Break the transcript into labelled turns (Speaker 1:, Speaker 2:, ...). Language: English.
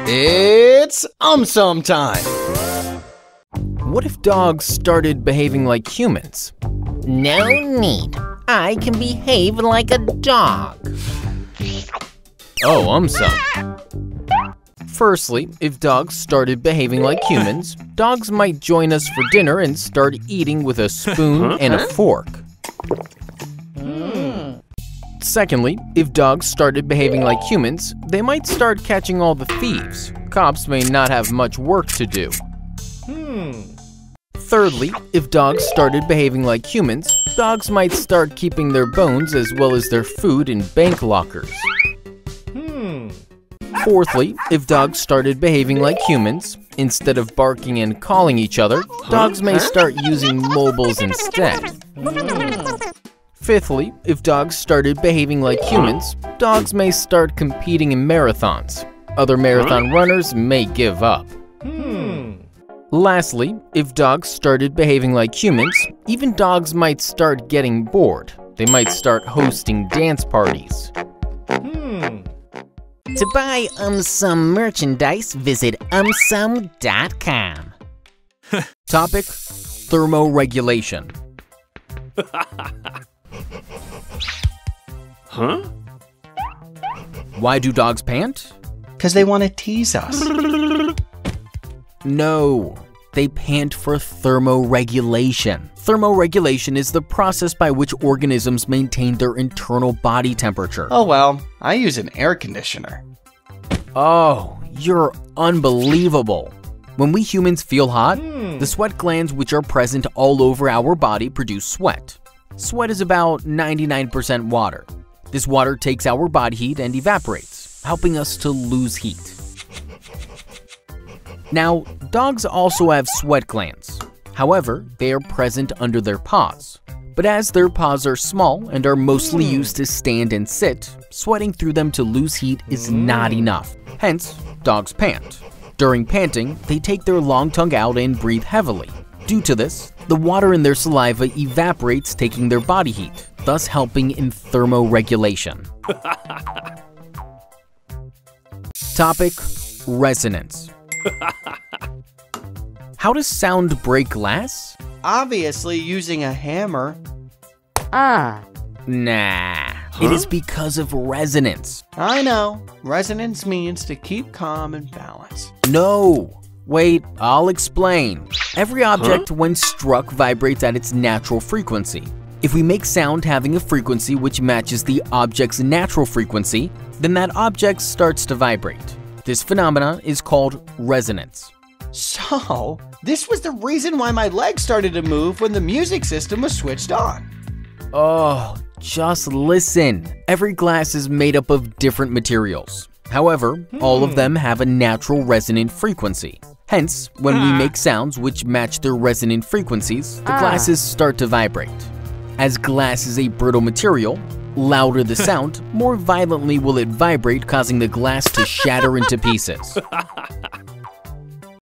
Speaker 1: It's AumSum time!
Speaker 2: What if dogs started behaving like humans?
Speaker 3: No need. I can behave like a dog.
Speaker 2: Oh, AumSum. Firstly, if dogs started behaving like humans, dogs might join us for dinner and start eating with a spoon and a fork. Secondly, if dogs started behaving like humans, they might start catching all the thieves. Cops may not have much work to do. Thirdly, if dogs started behaving like humans, dogs might start keeping their bones as well as their food in bank lockers. Fourthly, if dogs started behaving like humans, instead of barking and calling each other, dogs may start using mobiles instead. Fifthly, if dogs started behaving like humans, dogs may start competing in marathons. Other marathon runners may give up. Lastly, if dogs started behaving like humans, even dogs might start getting bored. They might start hosting dance parties.
Speaker 3: To buy AumSum merchandise, visit AumSum.com.
Speaker 2: Topic: thermoregulation. Why do dogs pant?
Speaker 1: Because they want to tease us.
Speaker 2: No, they pant for thermoregulation. Thermoregulation is the process by which organisms maintain their internal body temperature.
Speaker 1: Oh well, I use an air conditioner.
Speaker 2: Oh, you're unbelievable. When we humans feel hot, the sweat glands which are present all over our body produce sweat. Sweat is about 99% water. This water takes our body heat and evaporates, helping us to lose heat. Now, dogs also have sweat glands. However, they are present under their paws. But as their paws are small and are mostly used to stand and sit, sweating through them to lose heat is not enough. Hence, dogs pant. During panting, they take their long tongue out and breathe heavily. Due to this, the water in their saliva evaporates, taking their body heat, thus helping in thermoregulation. Topic: resonance. How does sound break glass?
Speaker 1: Obviously using a hammer.
Speaker 2: Nah, it is because of resonance.
Speaker 1: I know. Resonance means to keep calm and balanced.
Speaker 2: No. Wait, I'll explain. Every object when struck vibrates at its natural frequency. If we make sound having a frequency which matches the object's natural frequency, then that object starts to vibrate. This phenomena is called resonance.
Speaker 1: So, this was the reason why my legs started to move when the music system was switched on.
Speaker 2: Oh, just listen. Every glass is made up of different materials. However, all of them have a natural resonant frequency. Hence, when we make sounds which match their resonant frequencies, the glasses start to vibrate. As glass is a brittle material, louder the sound, more violently will it vibrate, causing the glass to shatter into pieces.